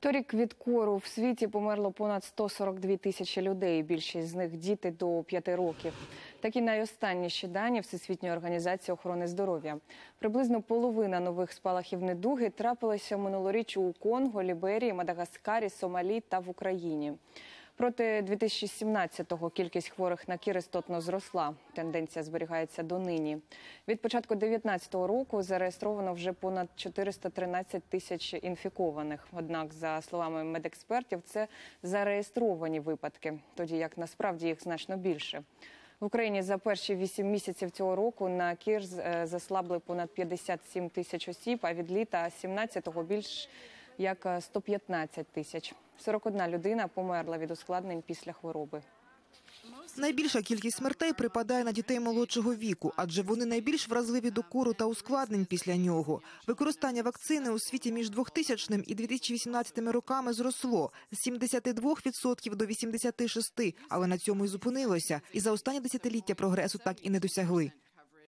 Торік від кору в світі померло понад 142 тисячі людей, більшість з них діти до 5 років. Такі найостанніші дані Всесвітньої організації охорони здоров'я. Приблизно половина нових спалахів недуги трапилися минулоріч у Конго, Ліберії, Мадагаскарі, Сомалі та в Україні. Проти 2017-го кількість хворих на кір істотно зросла. Тенденція зберігається донині. Від початку 2019 року зареєстровано вже понад 413 тисяч інфікованих. Однак, за словами медекспертів, це зареєстровані випадки, тоді як насправді їх значно більше. В Україні за перші 8 місяців цього року на кір заслабли понад 57 тисяч осіб, а від літа 17-го більш як 115 тисяч. 41 людина померла від ускладнень після хвороби. Найбільша кількість смертей припадає на дітей молодшого віку, адже вони найбільш вразливі до кору та ускладнень після нього. Використання вакцини у світі між 2000 і 2018 роками зросло з 72% до 86%, але на цьому й зупинилося. І за останні десятиліття прогресу так і не досягли.